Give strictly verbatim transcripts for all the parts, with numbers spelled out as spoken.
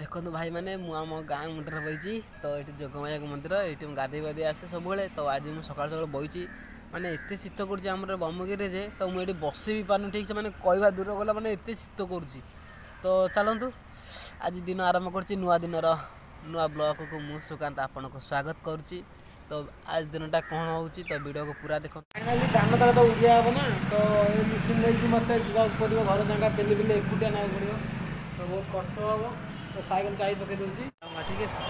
देखो भाई मैंने आम गाँ मुंडे बही तो ये जोगमाया मंदिर ये गाधे गाधे आसे सब तो आज मुझे सका सका बही माने एत शीत कर ब्रह्मगिरी जे तो मुझे बस भी पार्न ठीक से मैंने कहवा दूर गला मैंने एत शीत कर तो चलतु आज दिन आरंभ कर नुआ दिन नुआ ब्लॉग को मुझे सुकांत आपन को स्वागत करुच्ची। तो आज दिनटा कौन हो तो वीडियो को पूरा देख फाइनाली धान तक तो उड़िया हे ना तो मिशन लेकिन मत जावाक पड़ो घर जगह पेली पेली एकुटिया ना पड़ो तो बहुत कष्ट हम तो साइकेल चाबी पकई दूसरी ठीक है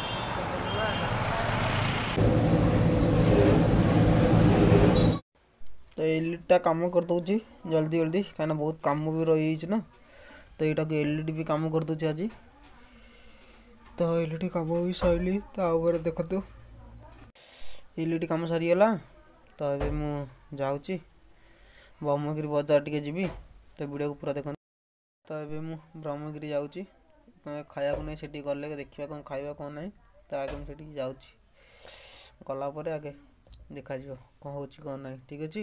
तो एलईडी कम कर दूसरी जल्दी जल्दी कहीं बहुत कम भी रही ना तो यहाँ को एलईडी भी कम कर दूसरी आज तो एलईडी कम भी सैली तो देखो एलईडी कम सरीगला तो ये मुझे जाऊँगी ब्रह्मगिरी बजार टे जी तो वीडियो को पूरा देखो तो ये मुझे ब्रह्मगिरी जाऊँगी खाया नहीं से गले देखा कौन खावा कौन ना तो आगे मुझे जाऊँगी गलापर आगे देखा कौन हो कौन ना ठीक अच्छे।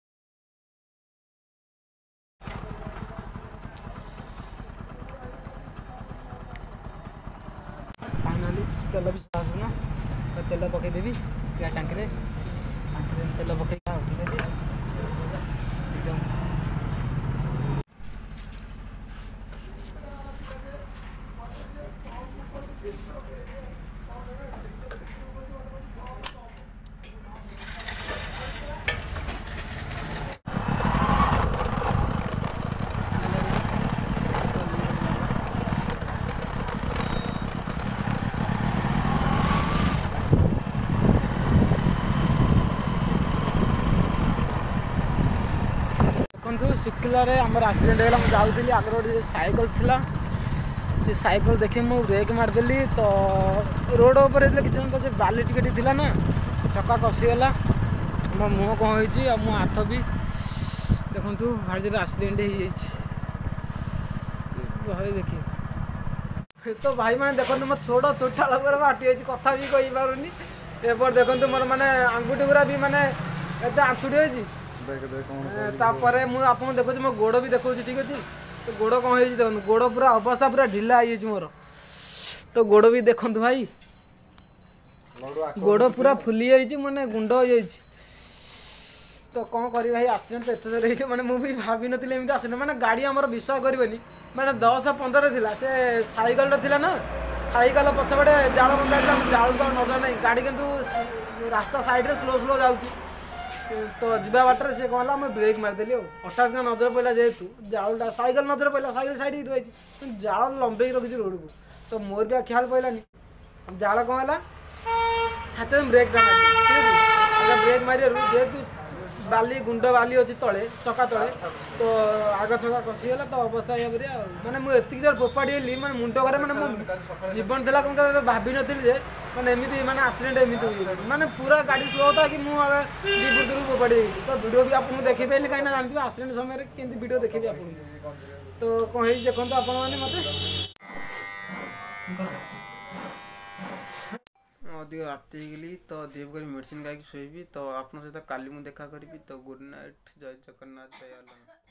फाइनाली तेल भी आसुना तो तेल पकईदेवी क्या टांकी टांकी तेल पकई ठीक अच्छे एकदम देखो शुक्लार आमर एक्सीडेंट है मुझे जाऊँगी आगे गोटे साइकेल थिला से साइकेल देखी मुझे ब्रेक मारदेली तो रोड पर किसी तो बाली टिके थी ना चक्का कसीगला मो मुँह कौन हो मो हाथ भी देखु भारी जोर एक्सीडेंट हो भाई देखिए तो भाई मैंने देखो मो थोड़ा टोटाल बाटी कथा भी कही पारूनी एपर देखो मोर माने आंगुठी गुरा भी माने एत आंचुड़ी होती तापर मुझे आप देखो मो गोड़ भी देखो ठीक अच्छे तो गोड़ कौन हो देखो गोड़ पूरा अवस्था पूरा ढिला हो मोर तो गोड़ भी देखु भाई गोड़ पूरा फुली मैंने गुंड हो तो कौन कर भाई एक्सीडेंट तो एत जोर मैंने मुझे भाभी नी एक्सीडेंट मैंने गाड़ी आमर विश्वास करेनि मैंने दस पंद्रह थी से सैकेल थी ना सैकेल पछपटे जाल बंधा जाल तो नजर नहीं गाड़ी कितु रास्ता साइड स्लो स्लो जाऊँगी तो जीवा बाटर से कौन है मैं ब्रेक मारदेली हठात का नजर पड़ा जेहेतु जालटा सैकेल नजर पड़ा सैकेल साइड थी जाल लंबे रखी रोड को तो मोर भी ख्याल पड़ानी जाल कौन है साथ ब्रेक मार ब्रेक मार जेहेतु बाली गुंड बाली अच्छी तले चका तले तो आग चका कसीगला तो अवस्था ये मैंने मुझे जोर फोपाड़ी मैंने मुंड करे मैंने जीवन देला कौन भाभी नी मैंने एमती मैंने एक्सीडेंट एमती हुई मैंने पूरा गाड़ी स्लो था कि मुझे दी बुद्धू फोपाड़ी तो वीडियो भी आपको देखी पारे कहीं जानते एक्सीडेंट समय केमती वीडियो देखी आपको तो कौन हो देखो आपण मैंने मत अधिक राति गली तो देव कर मेडिसिन खाई शोबी तो आप सहित काली मुझे देखा करी तो गुड नाइट जय जगन्नाथ जय